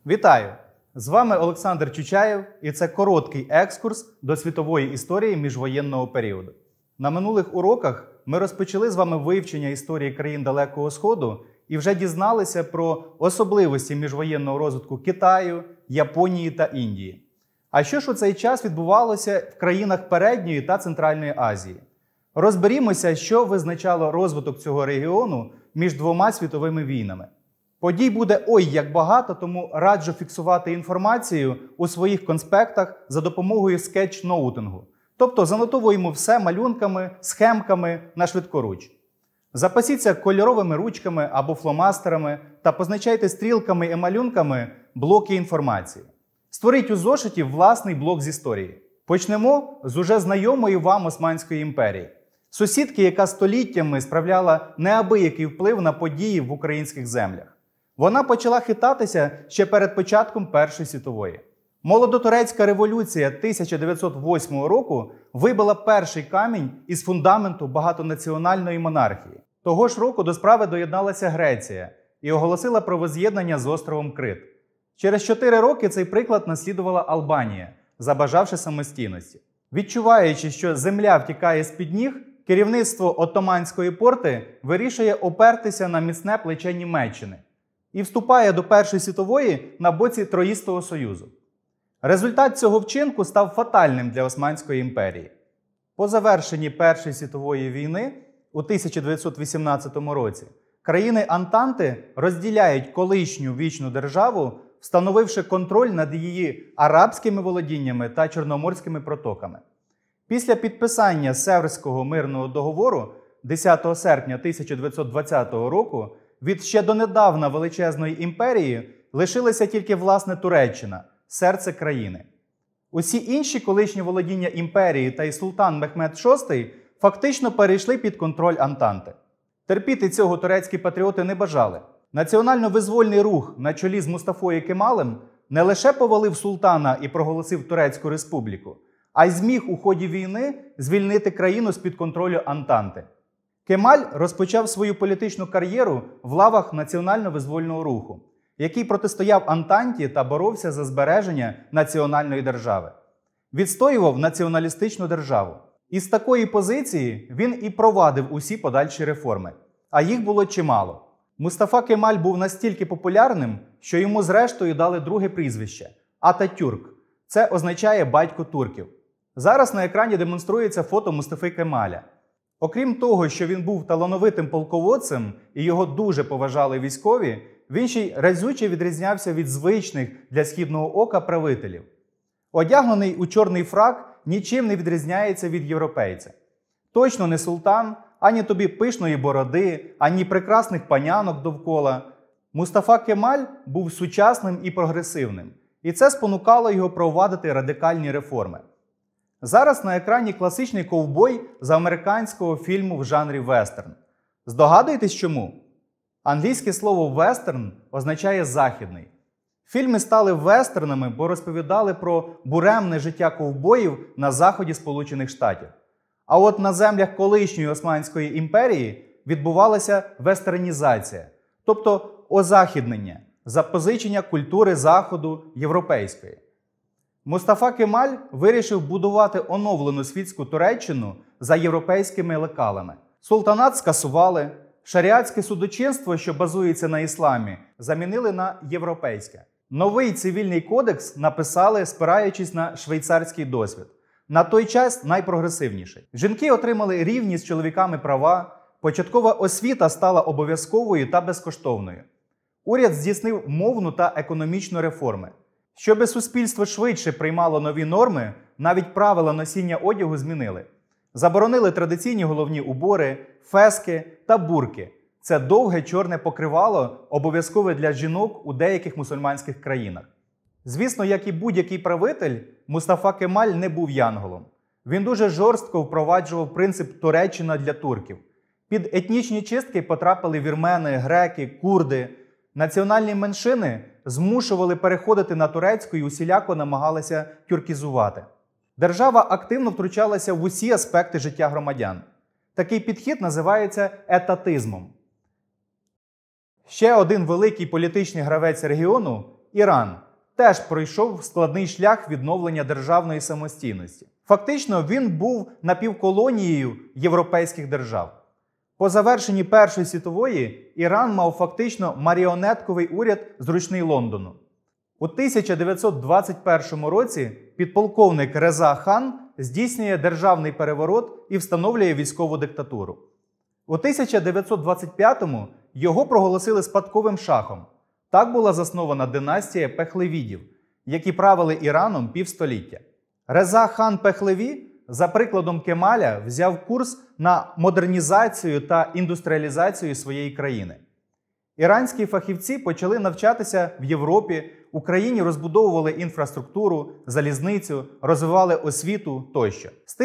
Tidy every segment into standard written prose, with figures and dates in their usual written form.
Вітаю! З вами Олександр Чучаєв, і це короткий екскурс до світової історії міжвоєнного періоду. На минулих уроках ми розпочали з вами вивчення історії країн Далекого Сходу і вже дізналися про особливості міжвоєнного розвитку Китаю, Японії та Індії. А що ж у цей час відбувалося в країнах Передньої та Центральної Азії? Розберімося, що визначало розвиток цього регіону між двома світовими війнами. Подій буде ой як багато, тому раджу фіксувати інформацію у своїх конспектах за допомогою скетчноутингу. Тобто занотовуємо все малюнками, схемками на швидкоруч. Запасіться кольоровими ручками або фломастерами та позначайте стрілками і малюнками блоки інформації. Створіть у зошиті власний блок з історії. Почнемо з уже знайомої вам Османської імперії. Сусідки, яка століттями справляла неабиякий вплив на події в українських землях. Вона почала хитатися ще перед початком Першої світової. Молодотурецька революція 1908 року вибила перший камінь із фундаменту багатонаціональної монархії. Того ж року до справи доєдналася Греція і оголосила про возз'єднання з островом Крит. Через 4 роки цей приклад наслідувала Албанія, забажавши самостійності. Відчуваючи, що земля втікає з-під ніг, керівництво Отоманської порти вирішує опертися на міцне плече Німеччини і вступає до Першої світової на боці Троїстого Союзу. Результат цього вчинку став фатальним для Османської імперії. По завершенні Першої світової війни у 1918 році країни Антанти розділяють колишню вічну державу, встановивши контроль над її арабськими володіннями та чорноморськими протоками. Після підписання Севрського мирного договору 10 серпня 1920 року від ще донедавна величезної імперії лишилася тільки власне Туреччина – серце країни. Усі інші колишні володіння імперії та й султан Мехмед VI фактично перейшли під контроль Антанти. Терпіти цього турецькі патріоти не бажали. Національно-визвольний рух на чолі з Мустафою Кемалем не лише повалив султана і проголосив Турецьку республіку, а й зміг у ході війни звільнити країну з-під контролю Антанти. Кемаль розпочав свою політичну кар'єру в лавах національно-визвольного руху, який протистояв Антанті та боровся за збереження національної держави. Відстоював націоналістичну державу. І з такої позиції він і провадив усі подальші реформи. А їх було чимало. Мустафа Кемаль був настільки популярним, що йому зрештою дали друге прізвище – Ататюрк. Це означає «батько турків». Зараз на екрані демонструється фото Мустафи Кемаля. Окрім того, що він був талановитим полководцем і його дуже поважали військові, він ще й разюче відрізнявся від звичних для східного ока правителів. Одягнений у чорний фрак нічим не відрізняється від європейця. Точно не султан, ані тобі пишної бороди, ані прекрасних панянок довкола. Мустафа Кемаль був сучасним і прогресивним, і це спонукало його провадити радикальні реформи. Зараз на екрані класичний ковбой з американського фільму в жанрі вестерн. Здогадуєтесь чому? Англійське слово «вестерн» означає «західний». Фільми стали вестернами, бо розповідали про буремне життя ковбоїв на заході Сполучених Штатів. А от на землях колишньої Османської імперії відбувалася вестернізація, тобто озахіднення, запозичення культури Заходу європейської. Мустафа Кемаль вирішив будувати оновлену світську Туреччину за європейськими лекалами. Султанат скасували, шаріатське судочинство, що базується на ісламі, замінили на європейське. Новий цивільний кодекс написали, спираючись на швейцарський досвід. На той час найпрогресивніший. Жінки отримали рівні з чоловіками права, початкова освіта стала обов'язковою та безкоштовною. Уряд здійснив мовну та економічну реформи. Щоби суспільство швидше приймало нові норми, навіть правила носіння одягу змінили. Заборонили традиційні головні убори, фески та бурки. Це довге чорне покривало, обов'язкове для жінок у деяких мусульманських країнах. Звісно, як і будь-який правитель, Мустафа Кемаль не був янголом. Він дуже жорстко впроваджував принцип «Туреччина для турків». Під етнічні чистки потрапили вірмени, греки, курди. Національні меншини змушували переходити на турецьку і усіляко намагалися тюркізувати. Держава активно втручалася в усі аспекти життя громадян. Такий підхід називається етатизмом. Ще один великий політичний гравець регіону Іран теж пройшов складний шлях відновлення державної самостійності. Фактично, він був напівколонією європейських держав. По завершенні Першої світової Іран мав фактично маріонетковий уряд зручний Лондону. У 1921 році підполковник Реза Хан здійснює державний переворот і встановлює військову диктатуру. У 1925-му його проголосили спадковим шахом. Так була заснована династія Пехлевідів, які правили Іраном півстоліття. Реза хан Пехлеві, за прикладом Кемаля, взяв курс на модернізацію та індустріалізацію своєї країни. Іранські фахівці почали навчатися в Європі, в Україні розбудовували інфраструктуру, залізницю, розвивали освіту тощо. З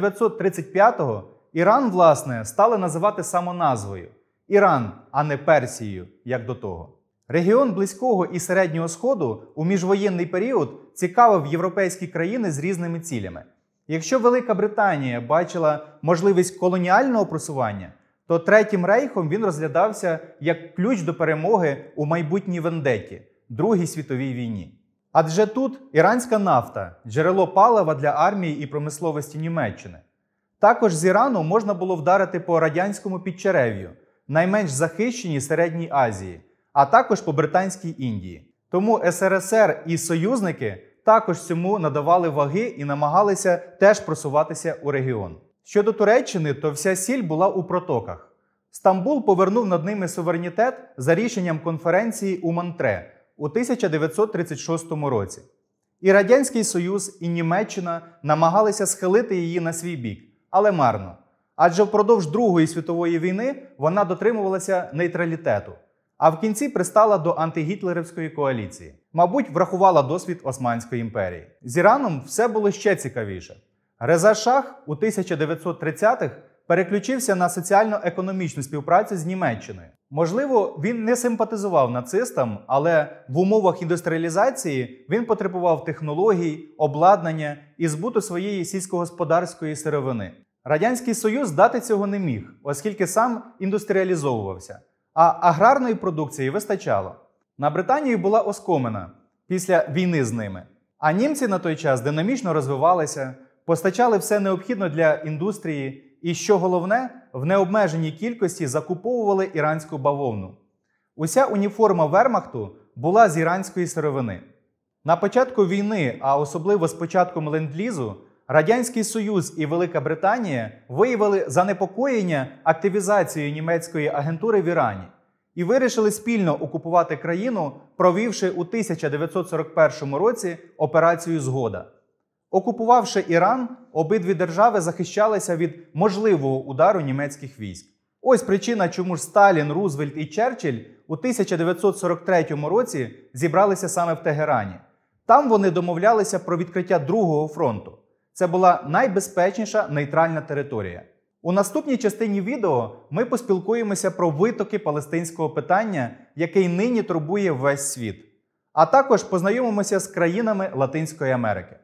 1935-го Іран, власне, стали називати самоназвою – Іран, а не Персією, як до того. Регіон Близького і Середнього Сходу у міжвоєнний період цікавив європейські країни з різними цілями. Якщо Велика Британія бачила можливість колоніального просування, то Третім Рейхом він розглядався як ключ до перемоги у майбутній вендетті – Другій світовій війні. Адже тут іранська нафта – джерело палива для армії і промисловості Німеччини. Також з Ірану можна було вдарити по радянському Підчерев'ю, найменш захищеній Середній Азії, а також по Британській Індії. Тому СРСР і союзники також цьому надавали ваги і намагалися теж просуватися у регіон. Щодо Туреччини, то вся сіль була у протоках. Стамбул повернув над ними суверенітет за рішенням конференції у Монтре у 1936 році. І Радянський Союз, і Німеччина намагалися схилити її на свій бік, але марно. Адже впродовж Другої світової війни вона дотримувалася нейтралітету, а в кінці пристала до антигітлерівської коаліції. Мабуть, врахувала досвід Османської імперії. З Іраном все було ще цікавіше. Реза Шах у 1930-х переключився на соціально-економічну співпрацю з Німеччиною. Можливо, він не симпатизував нацистам, але в умовах індустріалізації він потребував технологій, обладнання і збуту своєї сільськогосподарської сировини. Радянський Союз дати цього не міг, оскільки сам індустріалізовувався, а аграрної продукції вистачало. На Британію була оскомина після війни з ними, а німці на той час динамічно розвивалися, постачали все необхідне для індустрії і, що головне, в необмеженій кількості закуповували іранську бавовну. Уся уніформа вермахту була з іранської сировини. На початку війни, а особливо з початком ленд-лізу, Радянський Союз і Велика Британія виявили занепокоєння активізацією німецької агентури в Ірані і вирішили спільно окупувати країну, провівши у 1941 році операцію «Згода». Окупувавши Іран, обидві держави захищалися від можливого удару німецьких військ. Ось причина, чому ж Сталін, Рузвельт і Черчилль у 1943 році зібралися саме в Тегерані. Там вони домовлялися про відкриття Другого фронту. Це була найбезпечніша нейтральна територія. У наступній частині відео ми поспілкуємося про витоки палестинського питання, який нині турбує весь світ. А також познайомимося з країнами Латинської Америки.